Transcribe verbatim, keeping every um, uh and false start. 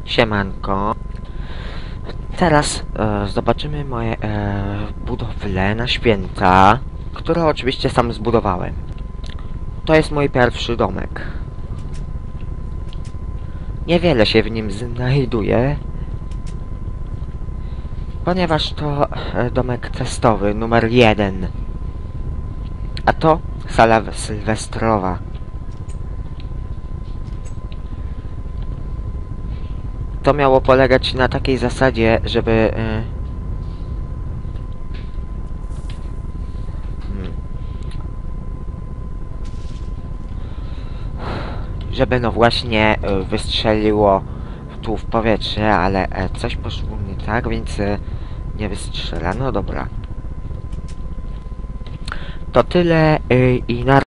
Siemanko. Teraz e, zobaczymy moje e, budowle na święta, które oczywiście sam zbudowałem. To jest mój pierwszy domek. Niewiele się w nim znajduje, ponieważ to e, domek testowy numer jeden. A to sala sylwestrowa. To miało polegać na takiej zasadzie, żeby yy, żeby no właśnie yy, wystrzeliło tu w powietrze, ale yy, coś poszło nie tak, więc yy, nie wystrzela. No dobra. To tyle yy, i na